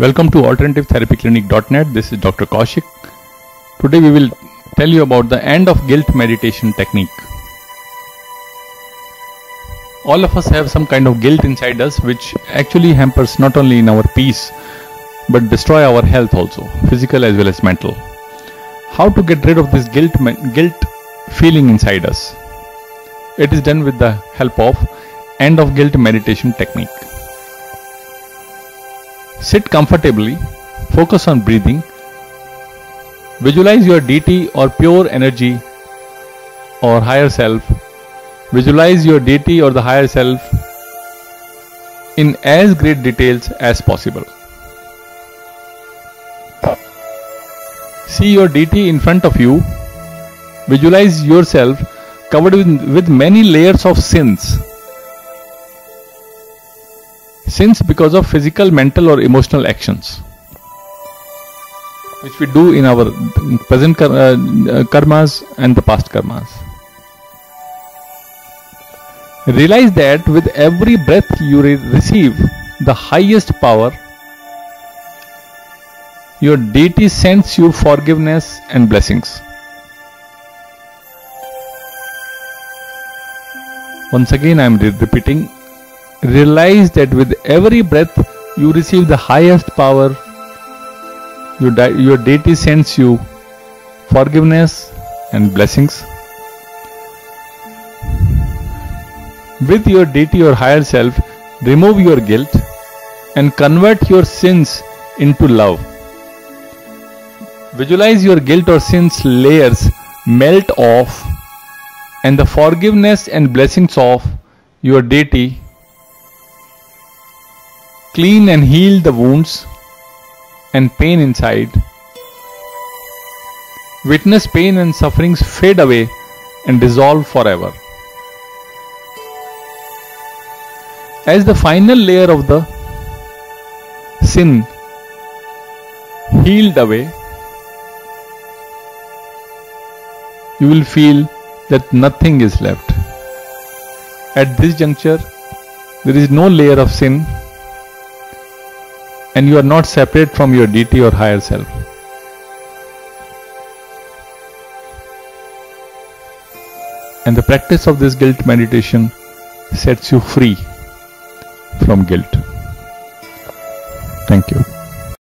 Welcome to AlternativeTherapyClinic.net. This is Dr. Kaushik. Today we will tell you about the end of guilt meditation technique. All of us have some kind of guilt inside us which actually hampers not only in our peace but destroy our health also, physical as well as mental. How to get rid of this guilt feeling inside us? It is done with the help of end of guilt meditation technique. Sit comfortably, focus on breathing, visualize your deity or pure energy or higher self. Visualize your deity or the higher self in as great details as possible. See your deity in front of you. Visualize yourself covered with many layers of sins. Sins because of physical, mental or emotional actions which we do in our present karmas and the past karmas. Realize that with every breath you receive the highest power, your deity sends you forgiveness and blessings. Once again I am repeating. Realize that with every breath you receive the highest power. Your deity sends you forgiveness and blessings. With your deity or higher self, remove your guilt and convert your sins into love. Visualize your guilt or sins layers melt off and the forgiveness and blessings of your deity clean and heal the wounds and pain inside. Witness pain and sufferings fade away and dissolve forever. As the final layer of the sin healed away, you will feel that nothing is left. At this juncture, there is no layer of sin and you are not separate from your deity or higher self. And the practice of this guilt meditation sets you free from guilt. Thank you.